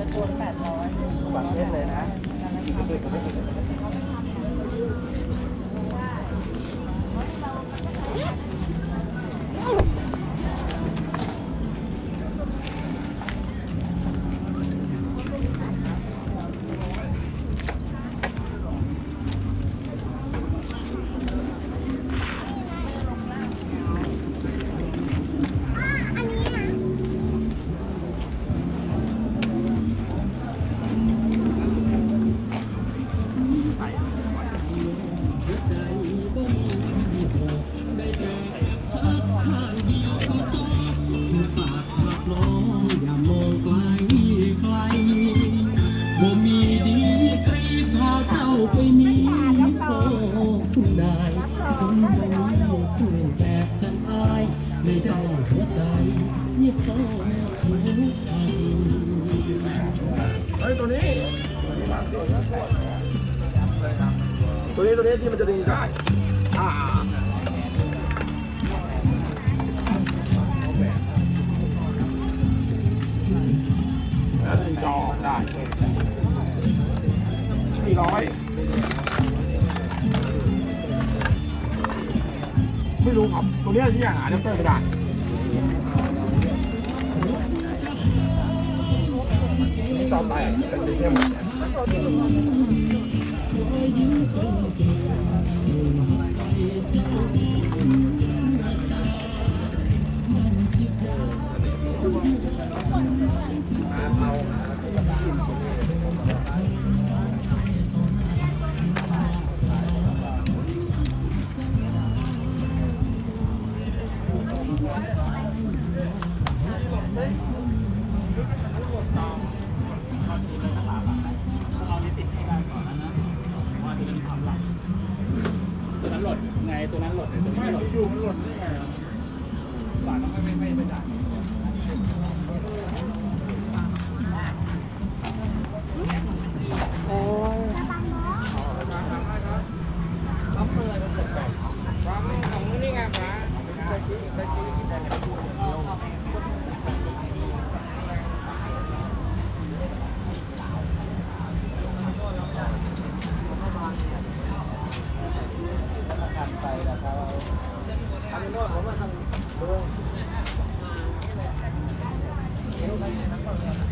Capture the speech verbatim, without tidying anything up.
จะตัวแปดร้อยหวานเล็ดเลยนะตัวนี้ตัวนี้ตัวนี้ที่มันจะดึงได้อ่าแล้วดึงจอได้สี่ร้อยไม่รู้ครับตัวนี้ที่หาแอปเปิลไม่ได้จอมไปเป็นดีเข้มตัวนั้นหลดไงตัวนั้นหลดตัวนี้ไม่หลดอยู่มันหลดได้ไงฝาต้องไม่ไม่ไม่ไม่จ่ายโอ้ยรับเปิดมันเสร็จไปวางของนี่ไงฟ้าตะกี้ตะกี้กินได้ไหมไปแล้วครับทำโน่นผมมาทำดู